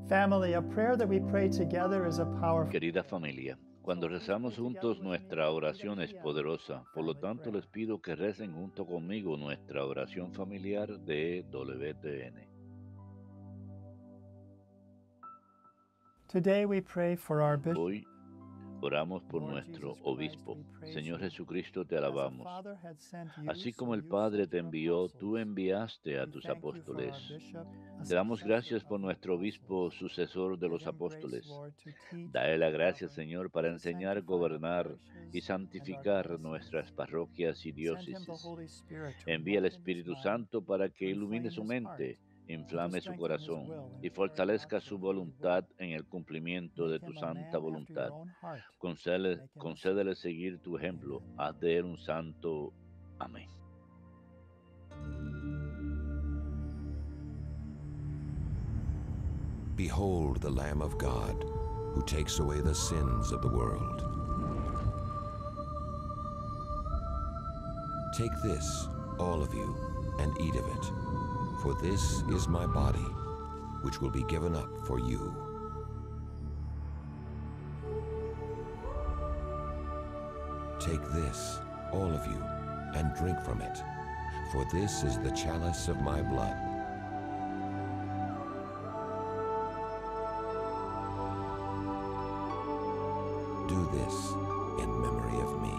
Family, a prayer that we pray together is a powerful. Querida familia, cuando rezamos juntos nuestra oración es poderosa, por lo tanto les pido que recen junto conmigo nuestra oración familiar de WTN. Today we pray for our bishop. Hoy oramos por nuestro obispo. Señor Jesucristo, te alabamos. Así como el Padre te envió, tú enviaste a tus apóstoles. Te damos gracias por nuestro obispo, sucesor de los apóstoles. Dale la gracia, Señor, para enseñar, gobernar y santificar nuestras parroquias y diócesis. Envía el Espíritu Santo para que ilumine su mente, inflame su corazón y fortalezca su voluntad en el cumplimiento de tu santa voluntad. Concédele seguir tu ejemplo. Haz de él un santo. Amén. Behold the Lamb of God, who takes away the sins of the world. Take this, all of you, and eat of it, for this is my body, which will be given up for you. Take this, all of you, and drink from it, for this is the chalice of my blood. Do this in memory of me.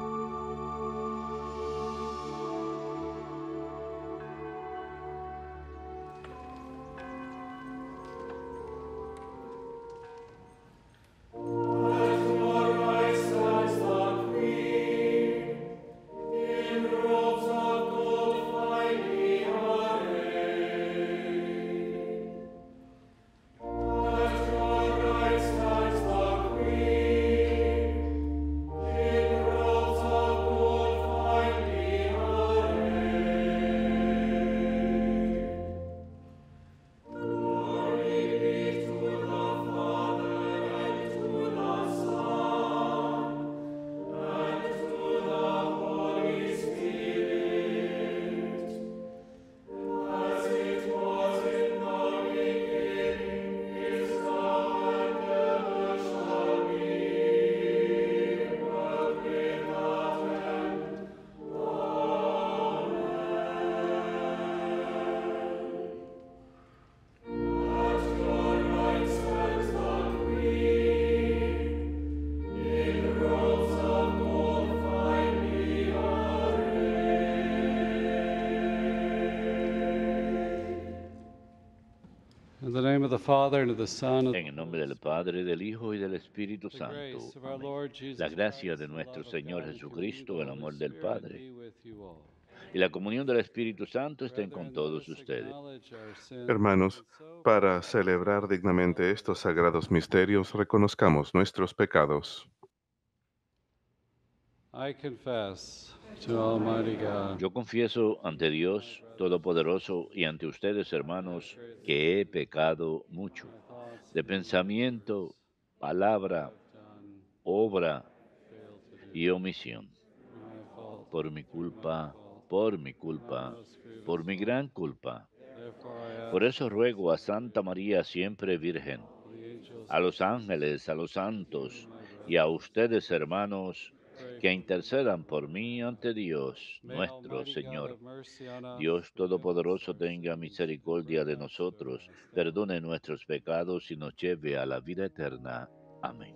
In the name of the Father, and of the Son, and En el nombre del Padre, del Hijo y del Espíritu the Santo. grace of our Amén. Lord Jesus La gracia Christ, de the nuestro love of Señor God, and Jesucristo, communion el of the amor Holy del Spirit Padre be with you all. y la comunión del Espíritu Santo estén con Brethren, let todos us ustedes. acknowledge our sins, Hermanos, and so para confess celebrar our dignamente sins. estos sagrados misterios, reconozcamos nuestros pecados. I confess to Almighty God Yo confieso ante Dios Todopoderoso y ante ustedes, hermanos, que he pecado mucho, my thoughts de and deeds and pensamiento, words, palabra, I've done, obra failed to do. y omisión. My fault, Por mi through my culpa, fault, por mi my culpa, most por grievous mi fault. gran culpa. Therefore I Por ask eso ruego a Santa María, siempre Virgen, the angels a and los saints, ángeles, a los you, santos my y a brothers, ustedes, hermanos, pray que for me. intercedan por mí ante Dios, May nuestro Almighty God Señor. have mercy on us, Dios forgive us Todopoderoso our tenga sins, and misericordia bring de us to nosotros, everlasting life. perdone nuestros pecados y nos lleve a la vida eterna. Amén.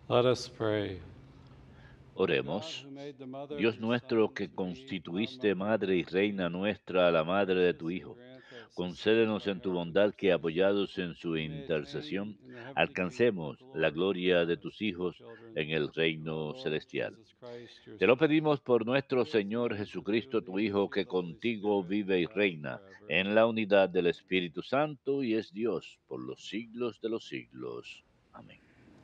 Let us pray. Oremos. Dios nuestro, que constituiste madre y reina nuestra a la madre de tu Hijo, concédenos en tu bondad que, apoyados en su intercesión, alcancemos la gloria de tus hijos en el reino celestial. Te lo pedimos por nuestro Señor Jesucristo, tu Hijo, que contigo vive y reina en la unidad del Espíritu Santo y es Dios por los siglos de los siglos. Amén.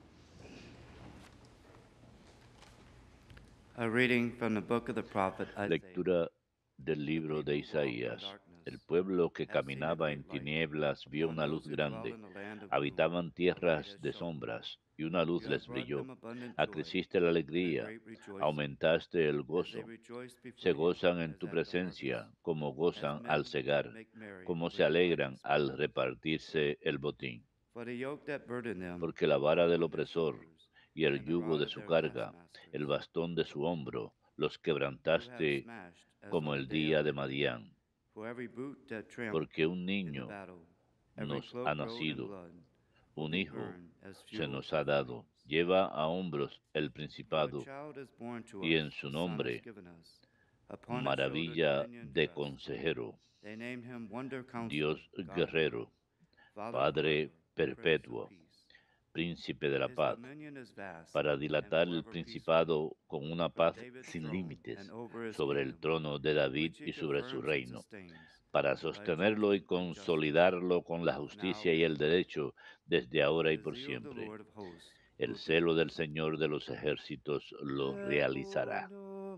A reading from the book of the prophet Isaiah. Lectura del libro de Isaías. El pueblo que caminaba en tinieblas vio una luz grande. Habitaban tierras de sombras, y una luz les brilló. Acreciste la alegría, aumentaste el gozo. Se gozan en tu presencia, como gozan al cegar, como se alegran al repartirse el botín. Porque la vara del opresor y el yugo de su carga, el bastón de su hombro, los quebrantaste como el día de Madián. Porque un niño nos ha nacido, un hijo se nos ha dado, lleva a hombros el principado, y en su nombre, maravilla de consejero, Dios guerrero, Padre perpetuo, Príncipe de la paz, para dilatar el principado con una paz sin límites sobre el trono de David y sobre su reino, para sostenerlo y consolidarlo con la justicia y el derecho desde ahora y por siempre. El celo del Señor de los ejércitos lo realizará.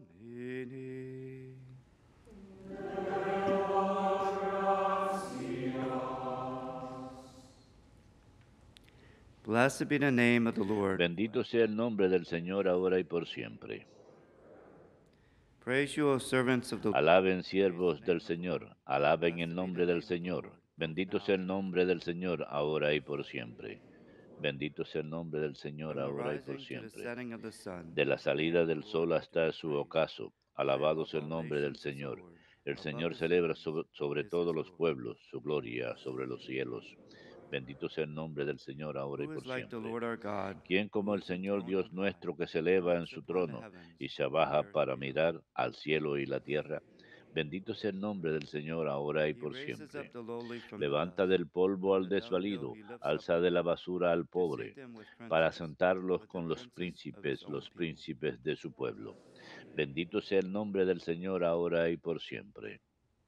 Blessed be the name of the Lord. Bendito sea el nombre del Señor ahora y por siempre. Praise you, O servants of the Lord. Alaben siervos del Señor, alaben el nombre del Señor. Bendito sea el nombre del Señor ahora y por siempre. Bendito sea el nombre del Señor ahora y por siempre. De la salida del sol hasta su ocaso, alabado sea el nombre del Señor. El Señor celebra sobre todos los pueblos su gloria sobre los cielos. Bendito sea el nombre del Señor ahora y por siempre. ¿Quién como el Señor Dios nuestro, que se eleva en su trono y se abaja para mirar al cielo y la tierra? Bendito sea el nombre del Señor ahora y por siempre. Levanta del polvo al desvalido, alza de la basura al pobre, para sentarlos con los príncipes de su pueblo. Bendito sea el nombre del Señor ahora y por siempre.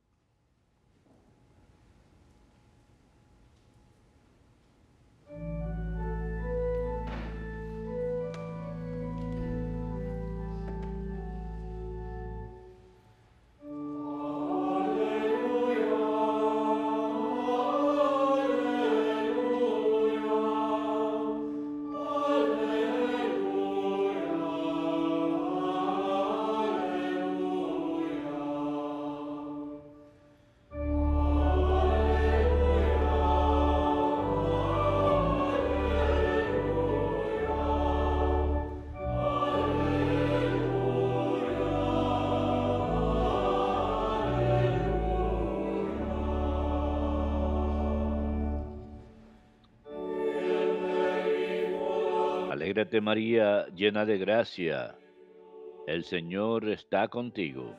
Alégrate María, llena de gracia, el Señor está contigo.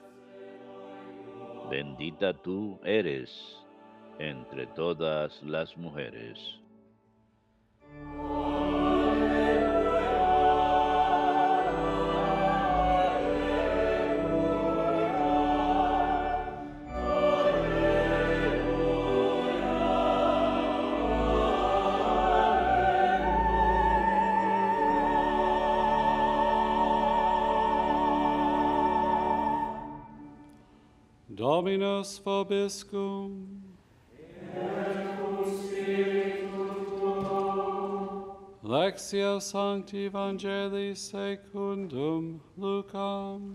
Bendita tú eres entre todas las mujeres. Dominus vobiscum. Lectio Sancti Evangelii secundum Lucam.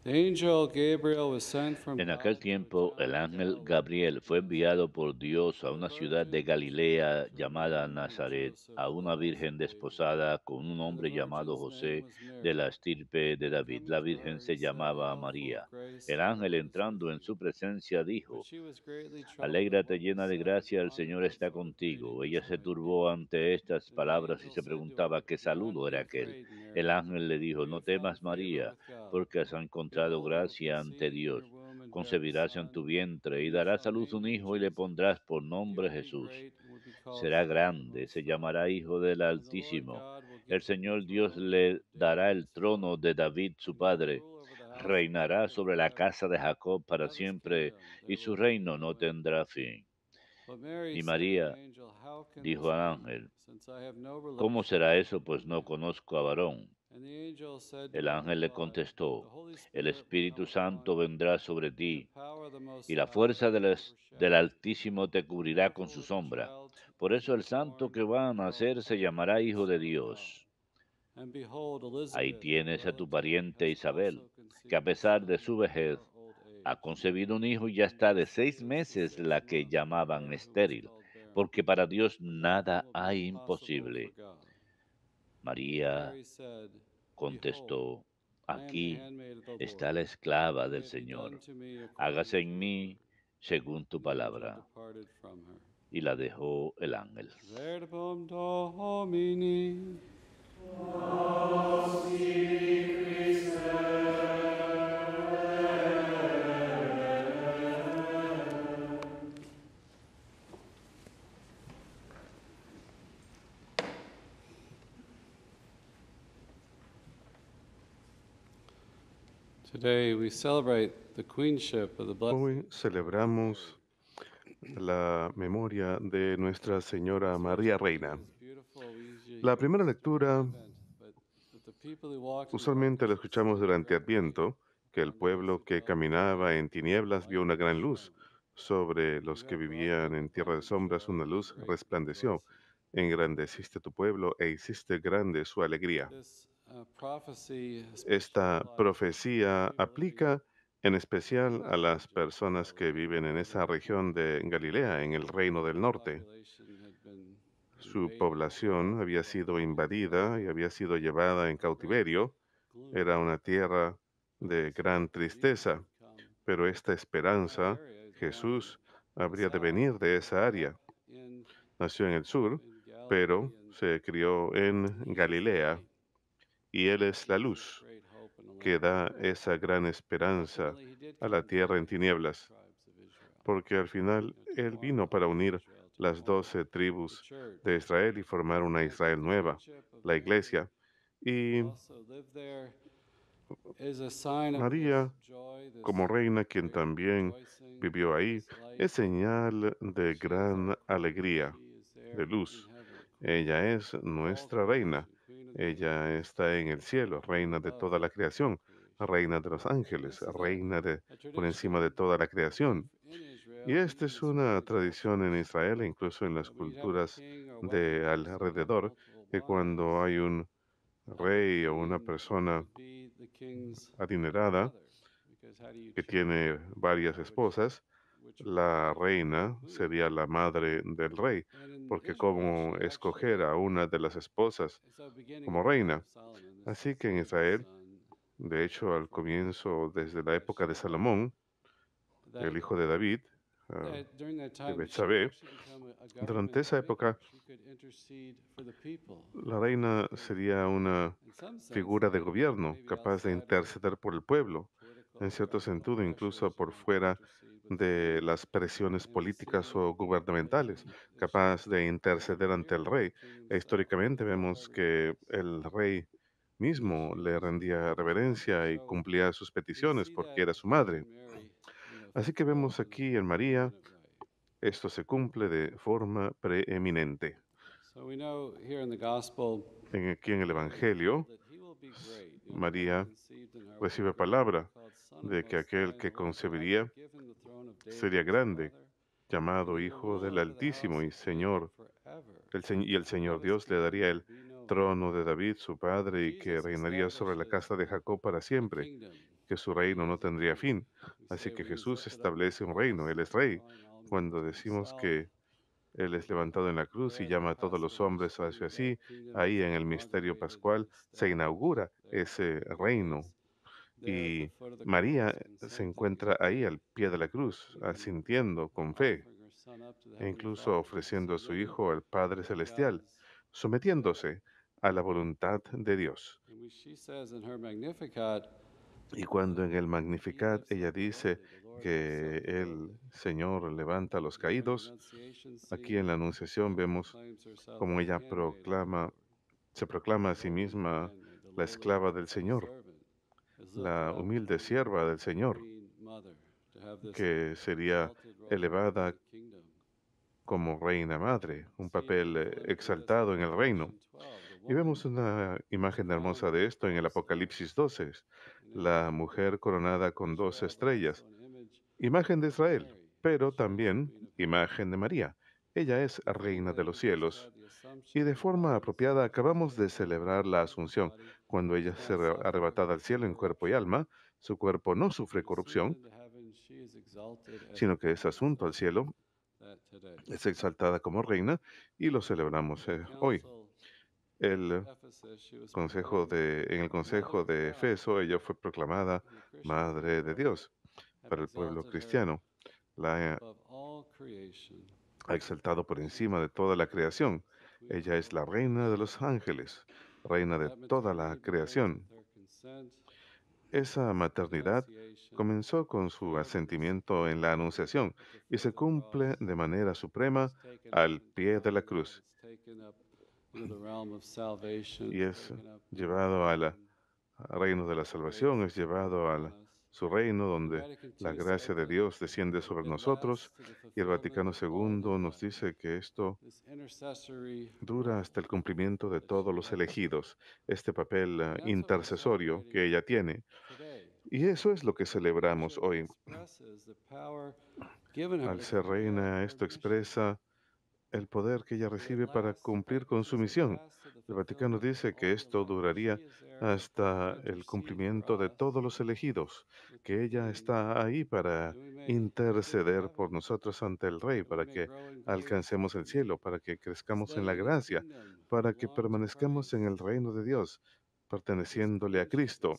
En aquel tiempo, el ángel Gabriel fue enviado por Dios a una ciudad de Galilea llamada Nazaret, a una virgen desposada con un hombre llamado José de la estirpe de David. La virgen se llamaba María. El ángel, entrando en su presencia, dijo: Alégrate, llena de gracia, el Señor está contigo. Ella se turbó ante estas palabras y se preguntaba qué saludo era aquel. El ángel le dijo: No temas, María, porque has encontrado gracia ante Dios. Concebirás en tu vientre y darás a luz un hijo y le pondrás por nombre Jesús. Será grande, se llamará Hijo del Altísimo. El Señor Dios le dará el trono de David su padre. Reinará sobre la casa de Jacob para siempre, y su reino no tendrá fin. Y María dijo al ángel: ¿Cómo será eso, pues no conozco a varón? El ángel le contestó: El Espíritu Santo vendrá sobre ti, y la fuerza del Altísimo te cubrirá con su sombra. Por eso el santo que va a nacer se llamará Hijo de Dios. Ahí tienes a tu pariente Isabel, que a pesar de su vejez ha concebido un hijo y ya está de 6 meses la que llamaban estéril, porque para Dios nada hay imposible. María contestó: Aquí está la esclava del Señor. Hágase en mí según tu palabra. Y la dejó el ángel. Today we celebrate the queenship of the Blessed. Hoy celebramos la memoria de Nuestra Señora María Reina. La primera lectura usualmente la escuchamos durante Adviento, que el pueblo que caminaba en tinieblas vio una gran luz. Sobre los que vivían en tierra de sombras una luz resplandeció. Engrandeciste tu pueblo e hiciste grande su alegría. Esta profecía aplica en especial a las personas que viven en esa región de Galilea, en el Reino del Norte. Su población había sido invadida y había sido llevada en cautiverio. Era una tierra de gran tristeza, pero esta esperanza, Jesús, habría de venir de esa área. Nació en el sur, pero se crió en Galilea, y Él es la luz que da esa gran esperanza a la tierra en tinieblas, porque al final Él vino para unir las 12 tribus de Israel y formar una Israel nueva, la iglesia. Y María, como reina, quien también vivió ahí, es señal de gran alegría, de luz. Ella es nuestra reina. Ella está en el cielo, reina de toda la creación, reina de los ángeles, reina por encima de toda la creación. Y esta es una tradición en Israel e incluso en las culturas de alrededor, que cuando hay un rey o una persona adinerada que tiene varias esposas, la reina sería la madre del rey, porque cómo escoger a una de las esposas como reina. Así que en Israel, de hecho, al comienzo, desde la época de Salomón, el hijo de David, de Betsabé, durante esa época, la reina sería una figura de gobierno capaz de interceder por el pueblo, en cierto sentido, incluso por fuera de las presiones políticas o gubernamentales, capaz de interceder ante el rey. E históricamente vemos que el rey mismo le rendía reverencia y cumplía sus peticiones porque era su madre. Así que vemos aquí en María, esto se cumple de forma preeminente. Aquí en el Evangelio, María recibe palabra de que aquel que concebiría sería grande, llamado Hijo del Altísimo y Señor. Y el Señor Dios le daría el trono de David, su padre, y que reinaría sobre la casa de Jacob para siempre. que su reino no tendría fin. Así que Jesús establece un reino, Él es rey. Cuando decimos que Él es levantado en la cruz y llama a todos los hombres hacia sí, ahí en el misterio pascual se inaugura ese reino. Y María se encuentra ahí al pie de la cruz, asintiendo con fe, e incluso ofreciendo a su Hijo al Padre Celestial, sometiéndose a la voluntad de Dios. Y cuando en el Magnificat ella dice que el Señor levanta a los caídos, aquí en la Anunciación vemos cómo ella se proclama a sí misma la esclava del Señor, la humilde sierva del Señor, que sería elevada como reina madre, un papel exaltado en el reino. Y vemos una imagen hermosa de esto en el Apocalipsis 12, la mujer coronada con 2 estrellas, imagen de Israel, pero también imagen de María. Ella es reina de los cielos. Y de forma apropiada acabamos de celebrar la Asunción, cuando ella es arrebatada al cielo en cuerpo y alma. Su cuerpo no sufre corrupción, sino que es asunto al cielo, es exaltada como reina y lo celebramos hoy. El en el consejo de Efeso, ella fue proclamada Madre de Dios para el pueblo cristiano. La ha exaltado por encima de toda la creación. Ella es la reina de los ángeles, reina de toda la creación. Esa maternidad comenzó con su asentimiento en la Anunciación y se cumple de manera suprema al pie de la cruz y es llevado al reino de la salvación, es llevado a su reino donde la gracia de Dios desciende sobre nosotros, y el Vaticano II nos dice que esto dura hasta el cumplimiento de todos los elegidos, este papel intercesorio que ella tiene. Y eso es lo que celebramos hoy. Al ser reina, esto expresa el poder que ella recibe para cumplir con su misión. El Vaticano dice que esto duraría hasta el cumplimiento de todos los elegidos, que ella está ahí para interceder por nosotros ante el Rey, para que alcancemos el cielo, para que crezcamos en la gracia, para que permanezcamos en el reino de Dios, perteneciéndole a Cristo.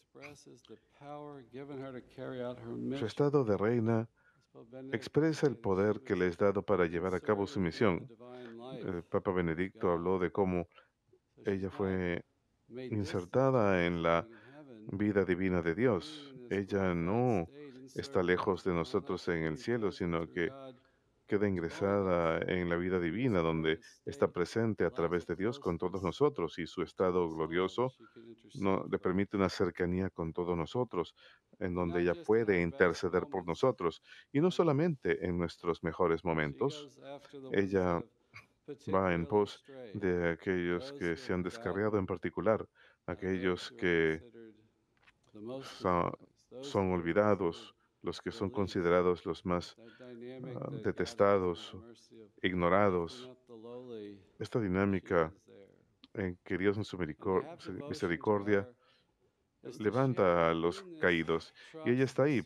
Su estado de reina expresa el poder que le es dado para llevar a cabo su misión. El Papa Benedicto habló de cómo ella fue insertada en la vida divina de Dios. Ella no está lejos de nosotros en el cielo, sino que queda ingresada en la vida divina, donde está presente a través de Dios con todos nosotros, y su estado glorioso no, le permite una cercanía con todos nosotros, en donde ella puede interceder por nosotros, y no solamente en nuestros mejores momentos. Ella va en pos de aquellos que se han descarriado, en particular aquellos que so- son olvidados, los que son considerados los más detestados, ignorados. Esta dinámica en que Dios en su misericordia levanta a los caídos, y ella está ahí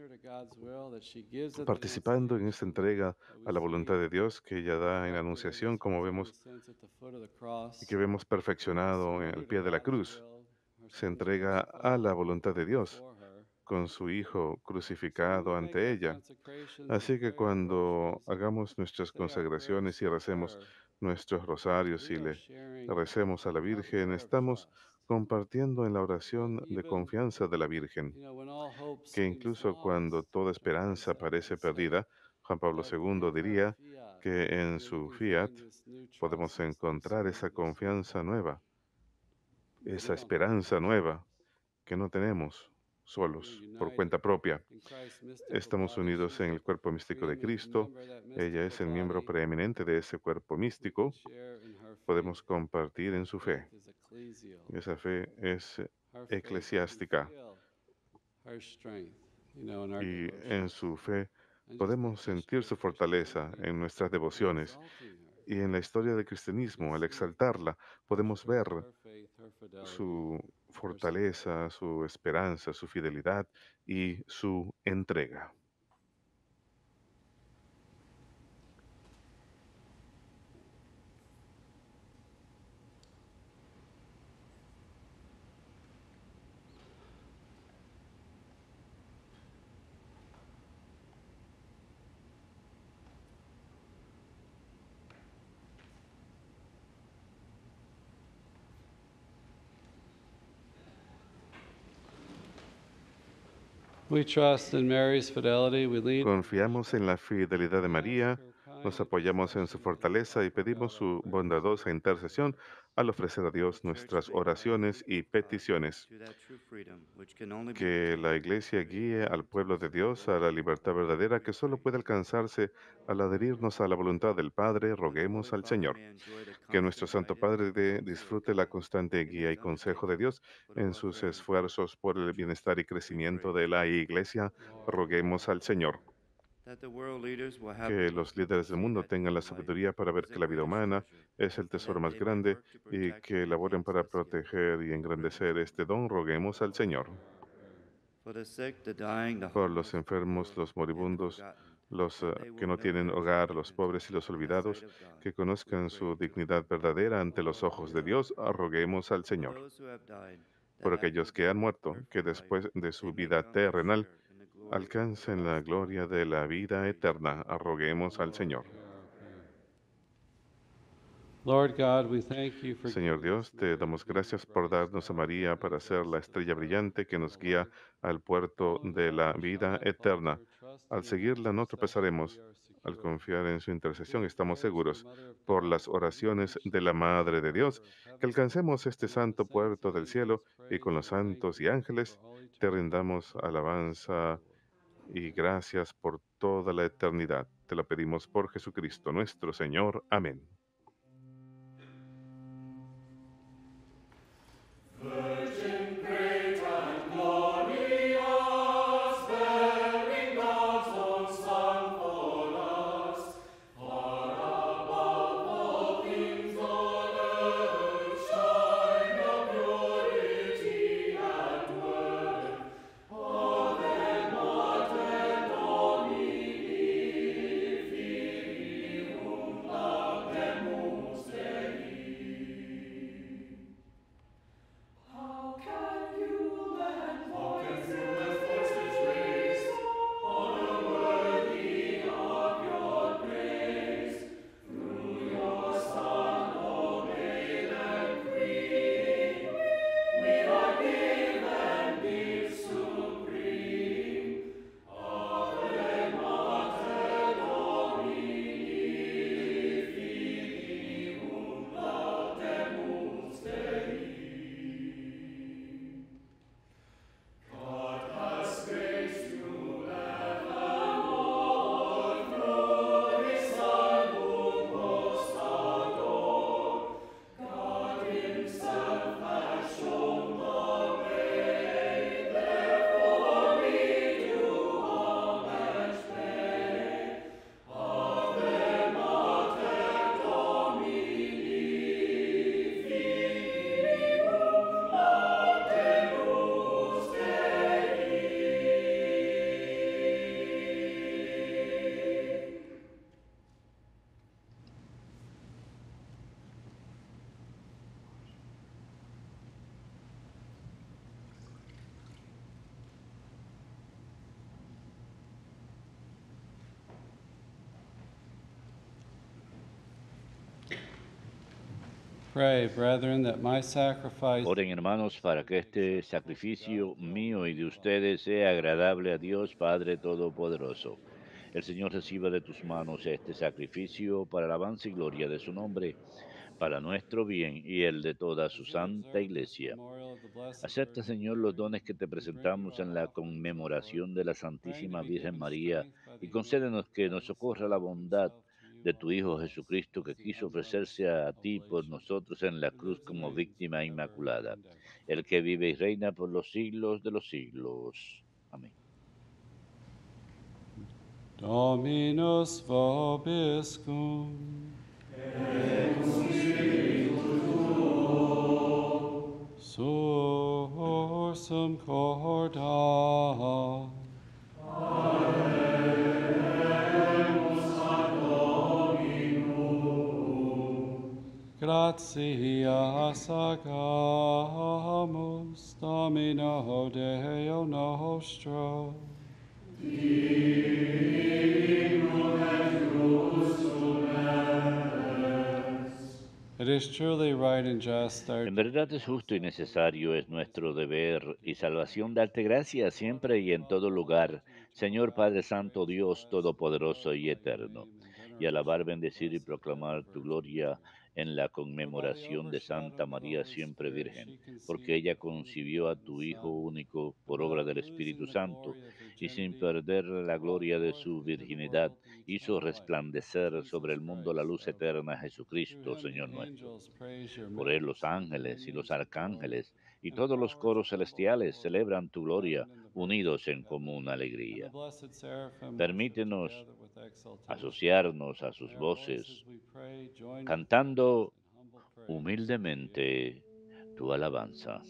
participando en esta entrega a la voluntad de Dios que ella da en la Anunciación, como vemos y que vemos perfeccionado en el pie de la cruz. Se entrega a la voluntad de Dios con su Hijo crucificado ante ella. Así que cuando hagamos nuestras consagraciones y recemos nuestros rosarios y le recemos a la Virgen, estamos compartiendo en la oración de confianza de la Virgen, que incluso cuando toda esperanza parece perdida, Juan Pablo II diría que en su fiat podemos encontrar esa confianza nueva, esa esperanza nueva que no tenemos solos por cuenta propia. Estamos unidos en el cuerpo místico de Cristo. Ella es el miembro preeminente de ese cuerpo místico. Podemos compartir en su fe. Esa fe es eclesiástica. Y en su fe podemos sentir su fortaleza en nuestras devociones. Y en la historia del cristianismo, al exaltarla, podemos ver su fortaleza, su esperanza, su fidelidad y su entrega. We trust in Mary's fidelity. We lean Confiamos en la fidelidad de María, nos apoyamos en su fortaleza y pedimos su bondadosa intercesión al ofrecer a Dios nuestras oraciones y peticiones. to that true freedom which can only be Que la Iglesia guíe al pueblo de Dios a la libertad verdadera que solo puede alcanzarse al adherirnos a la voluntad del Padre. Roguemos al Señor. Que nuestro Santo Padre disfrute la constante guía y consejo de Dios en sus esfuerzos por el bienestar y crecimiento de la Iglesia. Roguemos al Señor. Que los líderes del mundo tengan la sabiduría para ver que la vida humana es el tesoro más grande y que elaboren para proteger y engrandecer este don. Roguemos al Señor. Por los enfermos, los moribundos, los que no tienen hogar, los pobres y los olvidados, que conozcan su dignidad verdadera ante los ojos de Dios, roguemos al Señor. Por aquellos que han muerto, que después de su vida terrenal alcancen la gloria de la vida eterna, roguemos al Señor. Lord God, we thank you for Señor Dios, te damos gracias por darnos a María para ser la estrella brillante que nos guía al puerto de la vida eterna. Al seguirla no tropezaremos. Al confiar en su intercesión estamos seguros, por las oraciones de la Madre de Dios, que alcancemos este santo puerto del cielo y con los santos y ángeles te rindamos alabanza y gracias por toda la eternidad. Te lo pedimos por Jesucristo nuestro Señor. Amén. Pray, brethren, that my sacrifice Oren, hermanos, para que este sacrificio mío y de ustedes sea agradable a Dios Padre Todopoderoso. El Señor reciba de tus manos este sacrificio para alabanza y gloria de su nombre, para nuestro bien y el de toda su santa Iglesia. Acepta, Señor, los dones que te presentamos en la conmemoración de la Santísima Virgen María y concédenos que nos socorra la bondad de tu Hijo Jesucristo, que quiso ofrecerse a ti por nosotros en la cruz como víctima inmaculada, el que vive y reina por los siglos de los siglos. Amén. Dominus vobiscum. Et cum spiritu tuo. sursum corda. Gratias agamus Domino Deo nostro. It is truly right and just, our En verdad es justo y necesario, es nuestro deber y salvación darte gracias siempre y en todo lugar, Señor Padre Santo, Dios Todopoderoso y Eterno, y alabar, bendecir y proclamar tu gloria en la conmemoración de Santa María siempre Virgen, porque ella concibió a tu Hijo único por obra del Espíritu Santo, y sin perder la gloria de su virginidad, hizo resplandecer sobre el mundo la luz eterna, Jesucristo, Señor nuestro. Por él los ángeles y los arcángeles y todos los coros celestiales celebran tu gloria, unidos en común alegría. Permítenos asociarnos a sus voces, cantando humildemente tu alabanza.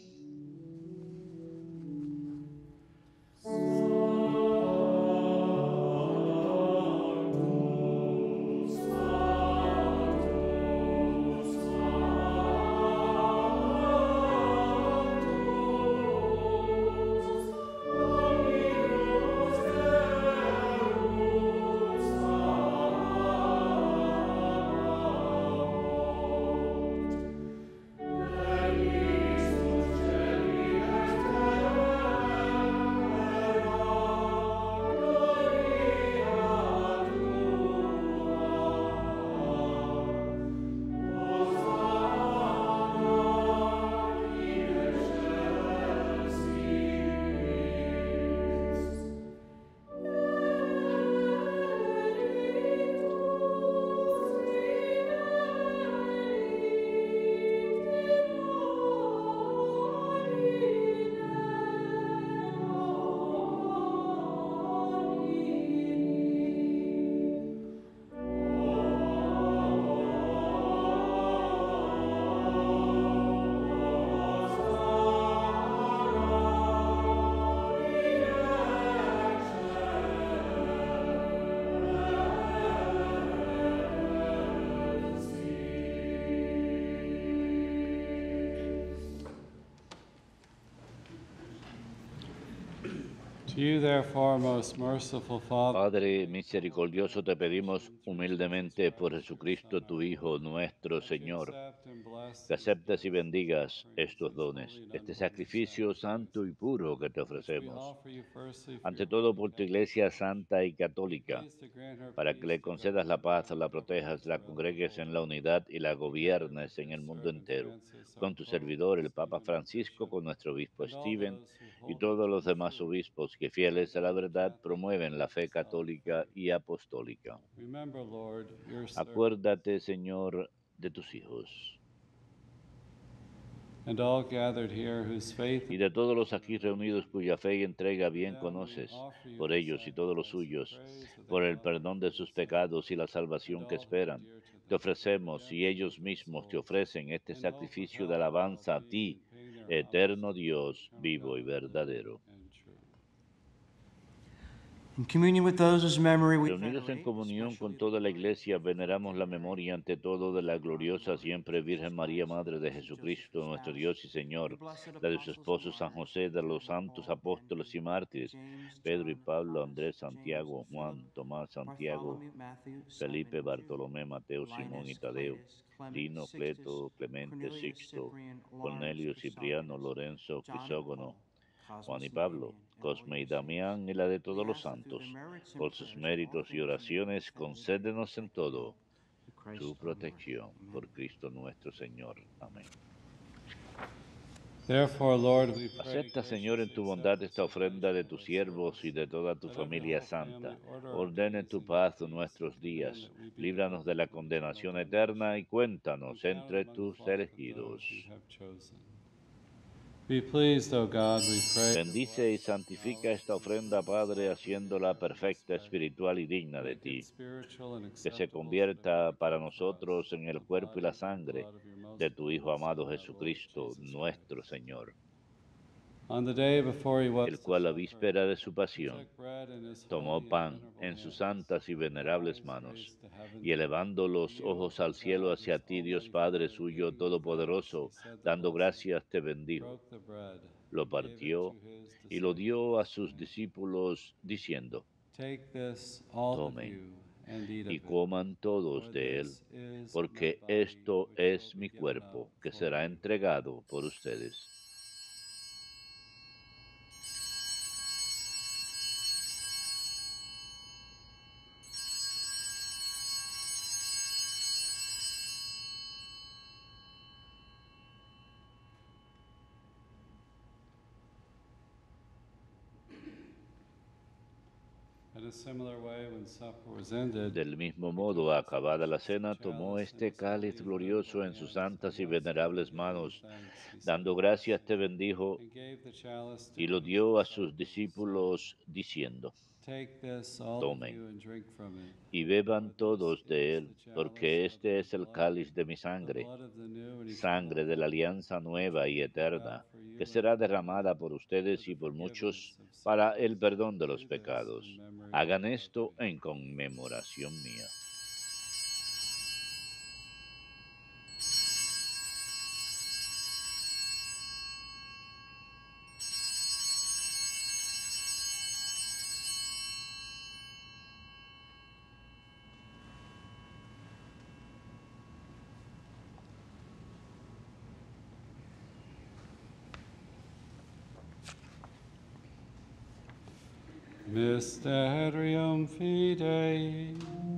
To you, therefore, most merciful Father, Padre misericordioso, te pedimos humildemente por Jesucristo, tu Hijo, nuestro Señor, accept and bless que these aceptes y gifts, bendigas offerings estos of dones, holy and este unholy sacrificio sacrifice, santo y puro que te which we ofrecemos, offer you firstly for ante your todo holy por tu Catholic Iglesia Church. santa y Be católica, pleased to grant her para que peace, le defend concedas her, la and paz, guard la her, protejas, governments la around the congregues en world, la unidad y la together with gobiernes en your el mundo servant entero, Francis, our con tu Pope, servidor, el Papa Stephen, our Francisco, Bishop, con nuestro obispo and all Steven, those who y hold her todos to los the demás truth, obispos que our fieles a la holy verdad Catholic and promueven la fe apostolic católica faith. y apostólica. Remember, Lord, your servants, Acuérdate, Señor, de tus hijos and all gathered here whose faith y and de todos los devotion aquí are holy. reunidos cuya fe y entrega For bien them we conoces, offer you por the ellos y todos los sacrifice of suyos, praise that they por el love and perdón de obey the sus same, pecados y la and salvación que all who are esperan. dear to Te them for the ofrecemos y redemption of ellos their mismos te souls, ofrecen este in hope of sacrificio de health and alabanza a well-being, ti, and paying their homage eterno to you in Dios, eternal vivo y heaven, living verdadero. and true. In communion with those whose memory we Reunidos en venerate, comunión con especially the toda la glorious, Iglesia, beatified veneramos la Virgin Mary, memoria ante todo de la Blessed Father and gloriosa Mother, siempre Jesus Virgen María, Christ, Madre de Blessed Joseph, Jesucristo, her nuestro spouse, Dios y of the Señor, blessed la de sus apostles and esposos San martyrs, José, de los Peter, santos Paul, apóstoles Andrew, y mártires, James, Pedro y John, Pablo, Thomas, Andrés, James, Santiago, Philip, Juan, Tomás, Santiago, Bartholomew, Matthew, Simon Felipe, and Jude, Bartolomé, Mateo, Simón y Linus, Tadeo, Cletus, Clement, Lino, Sixtus, Cleto, Clemente, Cornelius, Sixto, Cyprian, Lawrence, Cornelio, Cipriano, Chrysologus, Lorenzo, John and Crisógono, Paul, Juan y Cosmas and Pablo, Damian, and all Cosme y your saints. Damián y la de We todos los ask that through their santos. merits and Por sus prayers and all méritos y things you may be oraciones, defended and concédenos en protected now todo through Christ tu our Lord. protección. Amen. Por Cristo nuestro Señor. Amén. Therefore, Lord, we pray Acepta, Señor, en graciously tu accept bondad this esta ofrenda de donation of tus thy siervos y service. de toda tu Let every familia whole family santa. order our Ordene days tu in your paz peace, nuestros and command días. that we be Líbranos de devoted la to eternal condenación eterna damnation y cuéntanos and counted entre among the tus flock of those you elegidos. have chosen. Be pleased, O God, we pray, to Bendice y bless, santifica acknowledge, esta and approve ofrenda, this Padre, offering in haciéndola every perfecta, respect. espiritual y digna de Make it ti. spiritual and Que se acceptable so that we convierta para become for us nosotros en el the cuerpo y la body and sangre blood of your de most tu Hijo holy amado Son, our Lord Jesucristo, Jesus nuestro Christ. Señor. el cual a víspera de su pasión tomó pan en sus santas y venerables manos, y elevando los ojos al cielo hacia ti, Dios Padre suyo todopoderoso, dando gracias, te bendijo. Lo partió y lo dio a sus discípulos, diciendo: Tomen y coman todos de él, porque esto es mi cuerpo, que será entregado por ustedes. Del mismo modo, acabada la cena, tomó este cáliz glorioso en sus santas y venerables manos, dando gracias te bendijo, y lo dio a sus discípulos, diciendo: Tomen y beban todos de él, porque este es el cáliz de mi sangre, sangre de la alianza nueva y eterna, que será derramada por ustedes y por muchos para el perdón de los pecados. Hagan esto en conmemoración mía. Mysterium Fidei.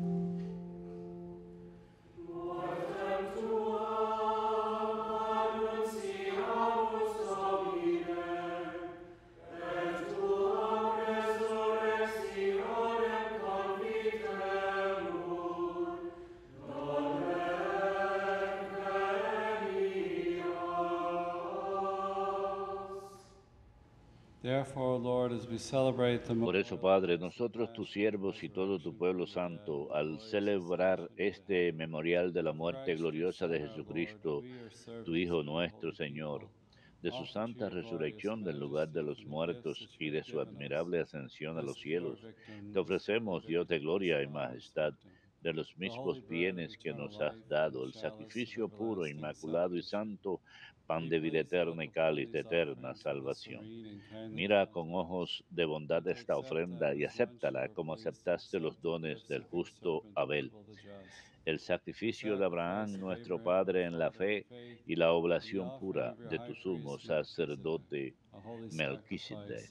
Por eso, Padre, nosotros tus siervos y todo tu pueblo santo, al celebrar este memorial de la muerte gloriosa de Jesucristo, tu Hijo nuestro Señor, de su santa resurrección del lugar de los muertos y de su admirable ascensión a los cielos, te ofrecemos, Dios de gloria y majestad, de los mismos bienes que nos has dado, el sacrificio puro, inmaculado y santo, pan de vida eterna y cáliz de eterna salvación. Mira con ojos de bondad esta ofrenda y acéptala como aceptaste los dones del justo Abel, el sacrificio de Abraham nuestro Padre en la fe y la oblación pura de tu sumo sacerdote Melquisedec.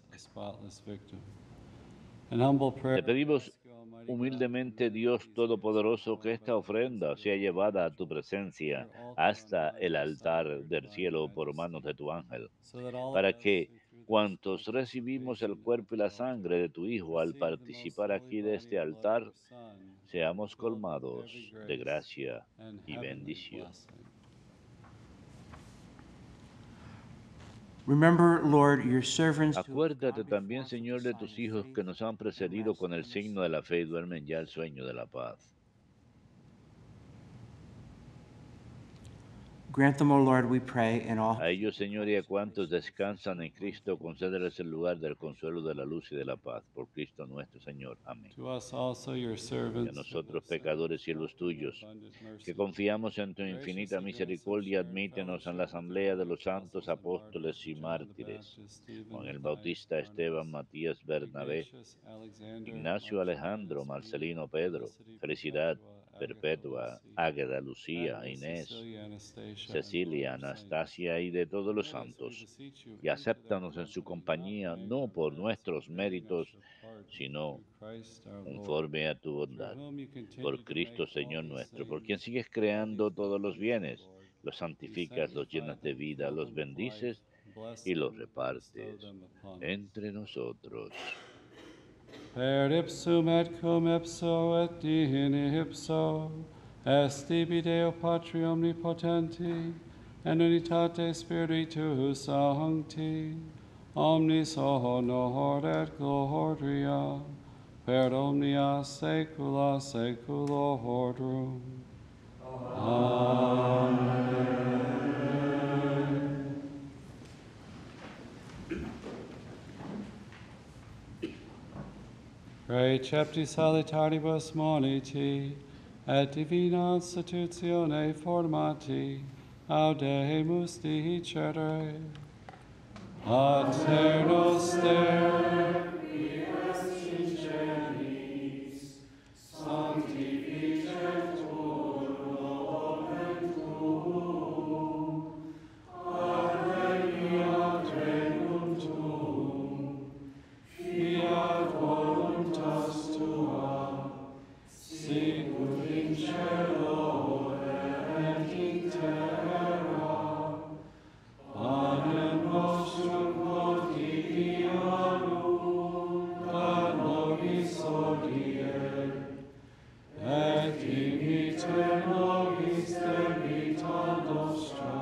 Te pedimos humildemente, Dios Todopoderoso, que esta ofrenda sea llevada a tu presencia hasta el altar del cielo por manos de tu ángel, para que cuantos recibimos el cuerpo y la sangre de tu Hijo al participar aquí de este altar, seamos colmados de gracia y bendición. Remember, Lord, your servants Acuérdate también, Señor, de tus hijos que nos han precedido con el signo de la fe y duermen ya el sueño de la paz. grant them, O Lord, we pray, in all. A ellos, Señor, y a cuantos descansan en Cristo, concédeles el lugar del consuelo, de la luz y de la paz. Por Cristo nuestro Señor. Amén. To us also, your Y a servants, nosotros, pecadores, siervos tuyos, que confiamos en tu infinita misericordia, admítenos en la asamblea de los santos apóstoles y mártires, con el Bautista Esteban, Matías, Bernabé, Ignacio, Alejandro, Marcelino, Pedro, Felicidad, Perpetua, Águeda, Lucía, Inés, Cecilia, Anastasia y de todos los santos, y acéptanos en su compañía, no por nuestros méritos, sino conforme a tu bondad. Por Cristo, Señor nuestro, por quien sigues creando todos los bienes, los santificas, los llenas de vida, los bendices y los repartes entre nosotros. Per ipsum et cum ipso et dihine ipso, est tibi Deo Patri omnipotenti, en unitate Spiritus Sancti, omnis honor et gloria, per omnia saecula saeculorum. Amen. Recepti salitaribus moniti, et divina institutione formati, audemus dicere. Pater noster, fiat voluntas tua, sicut in cielo et in terra. Panem nostrum quotidianum da nobis hodie, et dimitte nobis debita nostra,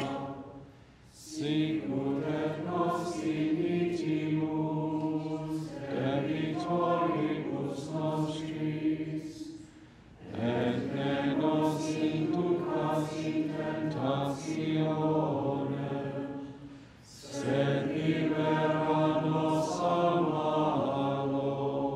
sicut et nos dimittimus debitoribus nostris, et ne nos inducas in tentatione, sed libera nos a malo.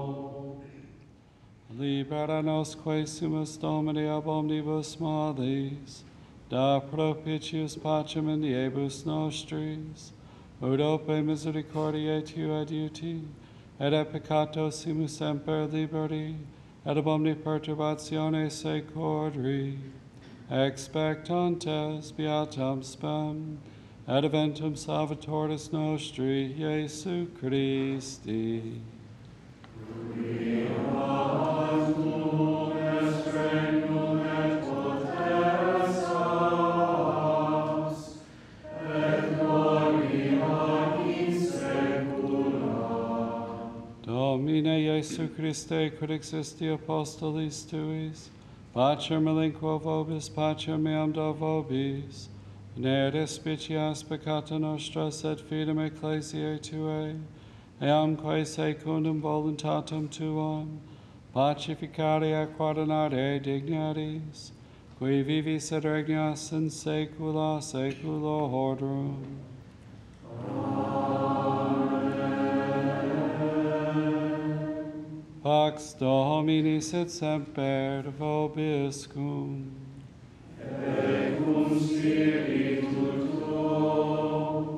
Libera nos quae sumus Domini ab omnibus malis, da propitius pacem in diebus nostris, ut ope misericordiae tua adiuti, et a peccato simus semper liberi, et ab omni perturbatione secori, expectantes beatam spem, et eventum salvatoris nostri, Iesu Christi. Domine Iesu Christe, quid existi apostolis tuis, pacem melinquo vobis, pacem meam do vobis, ne despicias peccata nostra, sed fidem ecclesiae tuae, eam quae secundum voluntatem tuam, pacificare et guardinare dignaris, qui vivis et regnas in saecula saeculorum. Pax Domini sit semper vobiscum. Et cum spiritu tuo.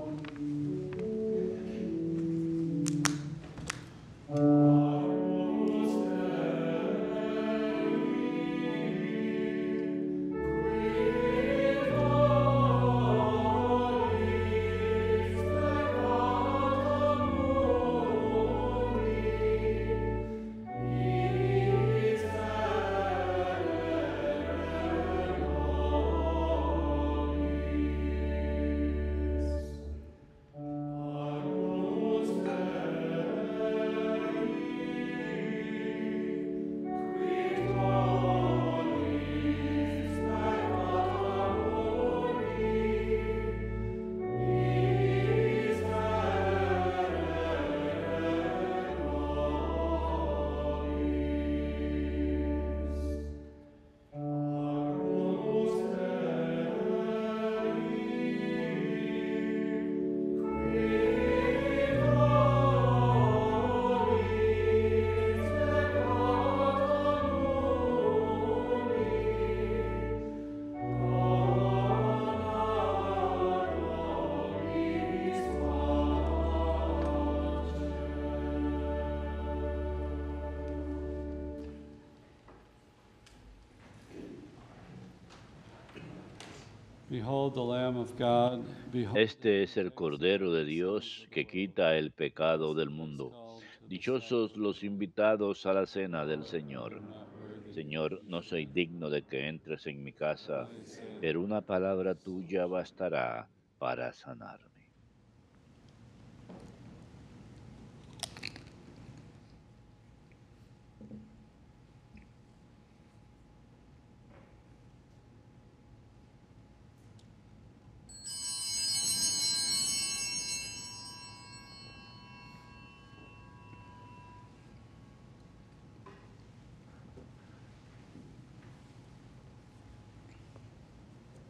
Behold the Lamb of God. Behold. Este es el Cordero de Dios que quita el pecado del mundo. Dichosos los invitados a la cena del Señor. Señor, no soy digno de que entres en mi casa, pero una palabra tuya bastará para sanarme.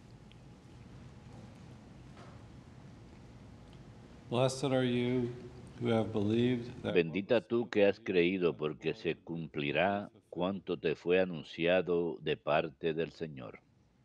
Blessed are you who have believed that Bendita tú que has creído, porque se cumplirá cuanto te fue anunciado de parte del Señor.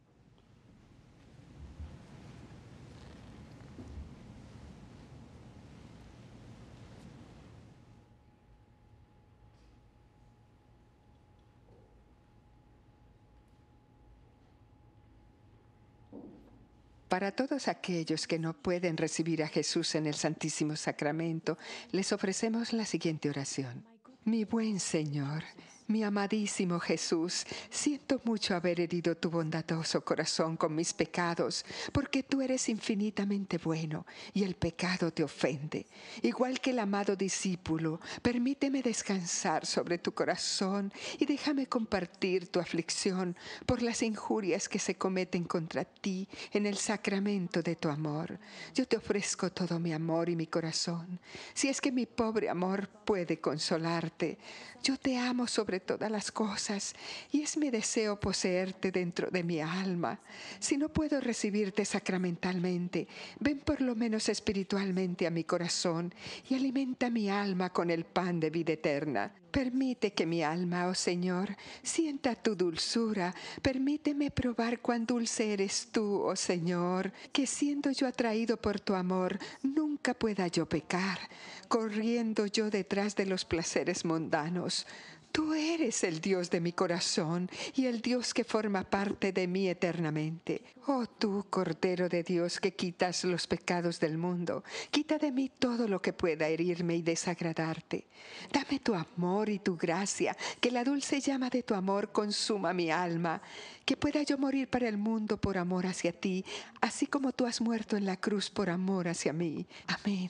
Para todos aquellos que no pueden recibir a Jesús en el Santísimo Sacramento, les ofrecemos la siguiente oración. Mi buen Señor, mi amadísimo Jesús, siento mucho haber herido tu bondadoso corazón con mis pecados, porque tú eres infinitamente bueno y el pecado te ofende. Igual que el amado discípulo, permíteme descansar sobre tu corazón y déjame compartir tu aflicción por las injurias que se cometen contra ti en el sacramento de tu amor. Yo te ofrezco todo mi amor y mi corazón. Si es que mi pobre amor puede consolarte, yo te amo sobre todas las cosas y es mi deseo poseerte dentro de mi alma. Si no puedo recibirte sacramentalmente, ven por lo menos espiritualmente a mi corazón y alimenta mi alma con el pan de vida eterna. Permite que mi alma, oh Señor, sienta tu dulzura. Permíteme probar cuán dulce eres tú, oh Señor, que siendo yo atraído por tu amor, nunca pueda yo pecar, corriendo yo detrás de los placeres mundanos. Tú eres el Dios de mi corazón y el Dios que forma parte de mí eternamente. Oh tú, Cordero de Dios, que quitas los pecados del mundo, quita de mí todo lo que pueda herirme y desagradarte. Dame tu amor y tu gracia, que la dulce llama de tu amor consuma mi alma, que pueda yo morir para el mundo por amor hacia ti, así como tú has muerto en la cruz por amor hacia mí. Amén.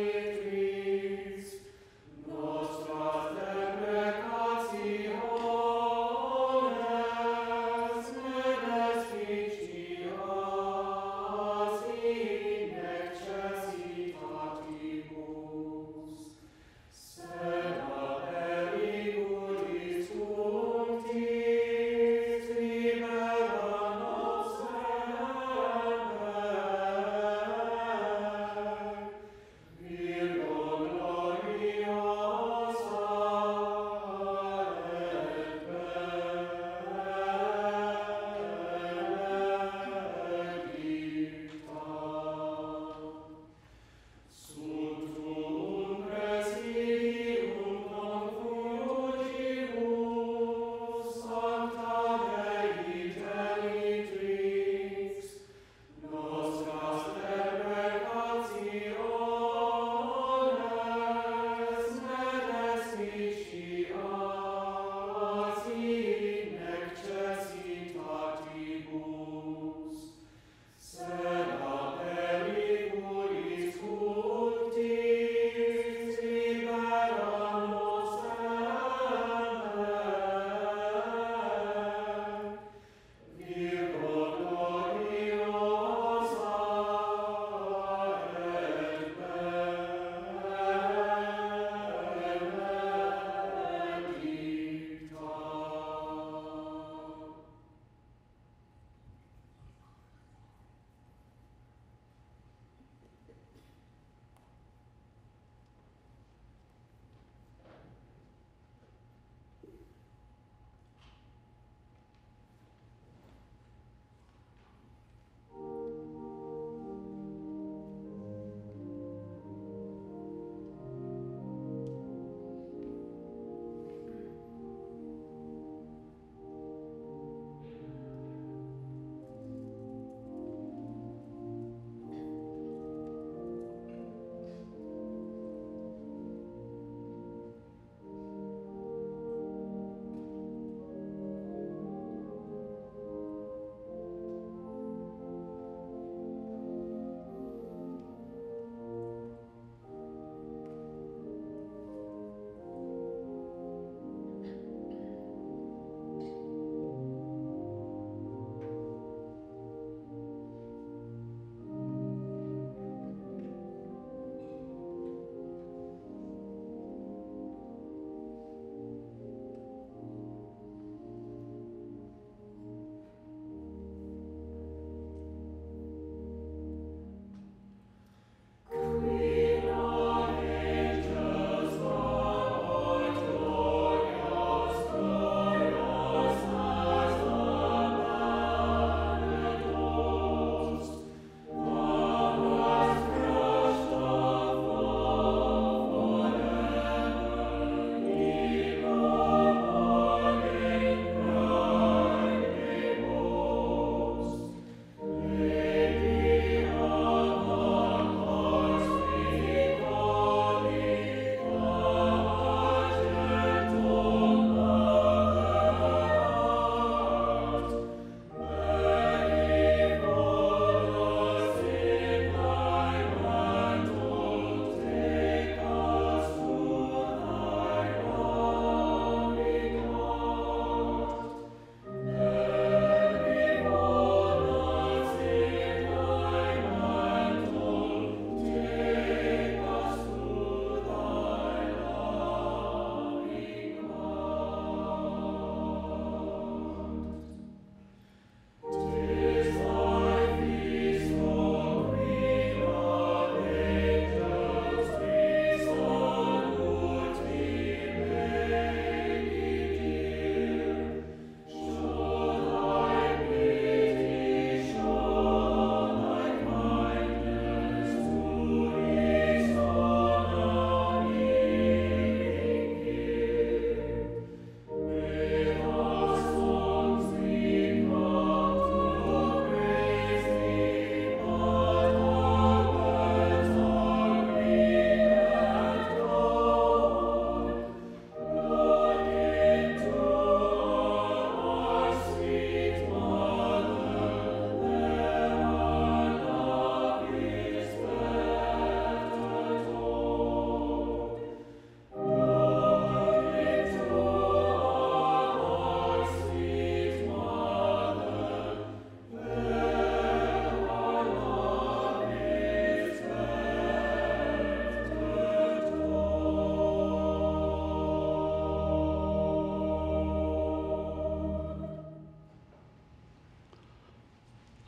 Nostra deprecatio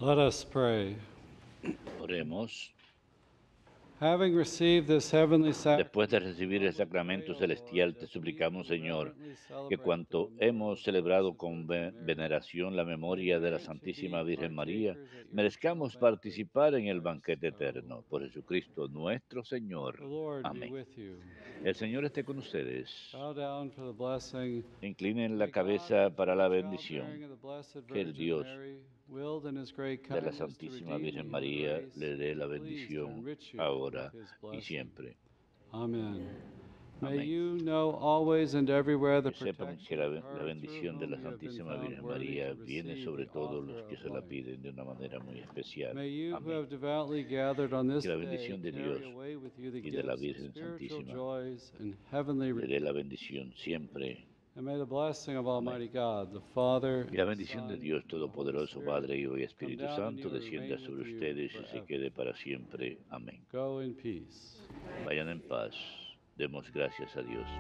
Let us pray. Oremos. Having received this heavenly Después de recibir el sacramento celestial, te suplicamos, Señor, que cuanto hemos celebrado con veneración la memoria de la Santísima Virgen María, merezcamos participar en el banquete eterno. Por Jesucristo nuestro Señor. The Lord be Amén. with you. El Señor esté con ustedes. Bow down for the blessing. Inclinen la May God, cabeza through para the la childbearing bendición. of the Blessed Que el Virgin Dios Mary, willed in his great de la kindness to Santísima redeem Virgen the human María race, le dé la be pleased to bendición enrich you ahora with his y blessing. siempre. Amen. May Amén. you know always and everywhere the Que sepan que protection of la her through bendición de whom la you have been Santísima found Virgen worthy María to viene receive sobre the todos los author que of se la life. piden de una manera muy especial. May you who Amén. have devoutly gathered on this Que la day bendición de carry Dios away with you the y de la gifts of Virgen spiritual Santísima joys and heavenly le dé la rewards. bendición siempre. And may the blessing of Amén. Almighty God, the Father, Y la the bendición de Son, Dios and the Holy Todopoderoso, Spirit, Padre, Hijo y come Espíritu down on Santo, you and descienda remain sobre with you ustedes y se forever. quede para siempre. Amén. Go in peace. Vayan en paz. Demos gracias a Dios.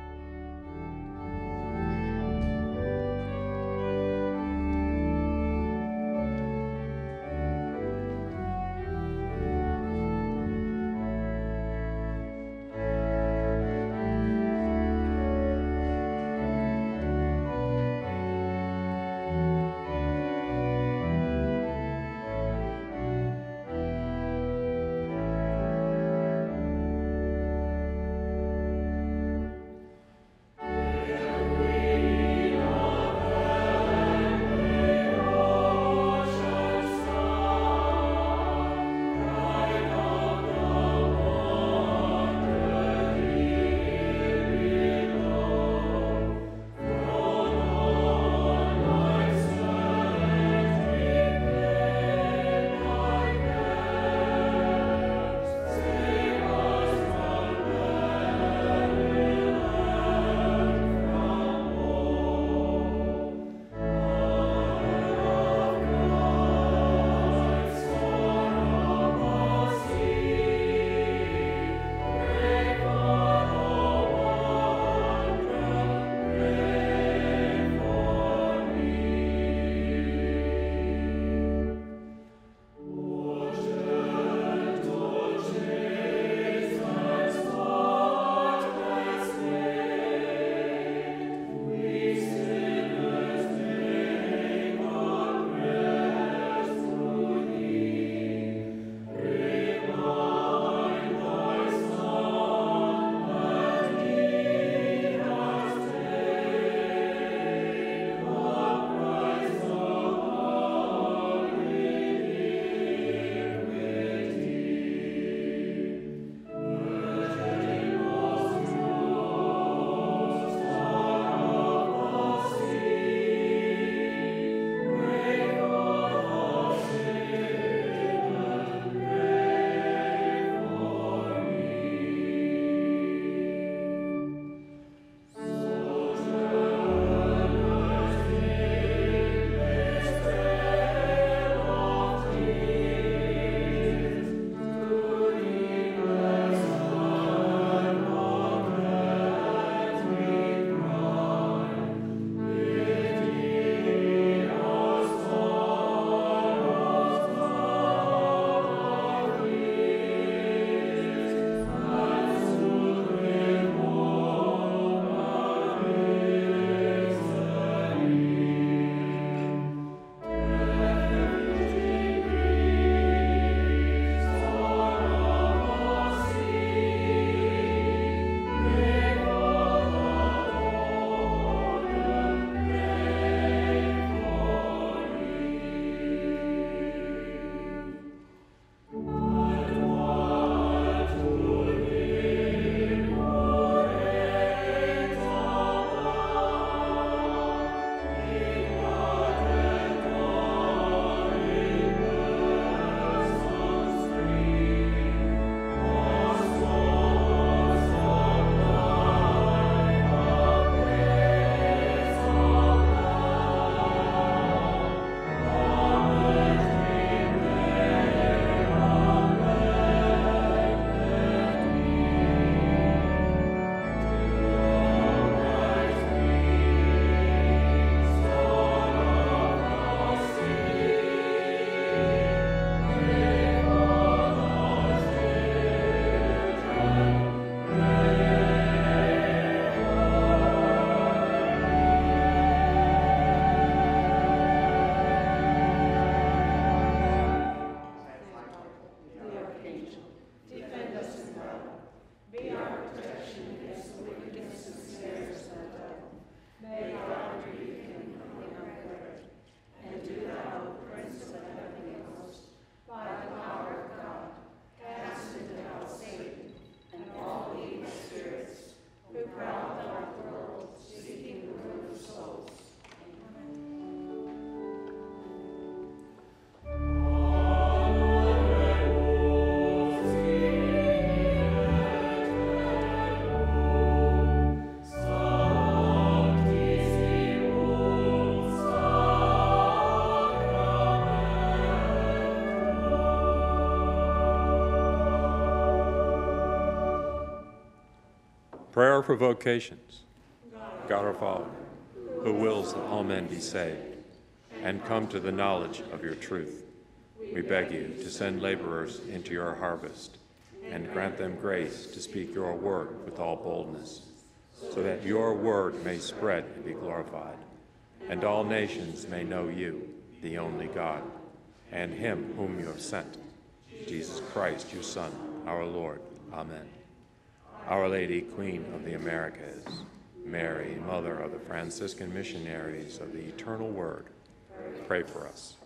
Prayer for vocations. God our Father, who wills that all men be saved and come to the knowledge of your truth, we beg you to send laborers into your harvest and grant them grace to speak your word with all boldness, so that your word may spread and be glorified, and all nations may know you, the only God, and him whom you have sent, Jesus Christ, your Son, our Lord. Amen. Our Lady, Queen of the Americas, Mary, Mother of the Franciscan Missionaries of the Eternal Word, pray for us.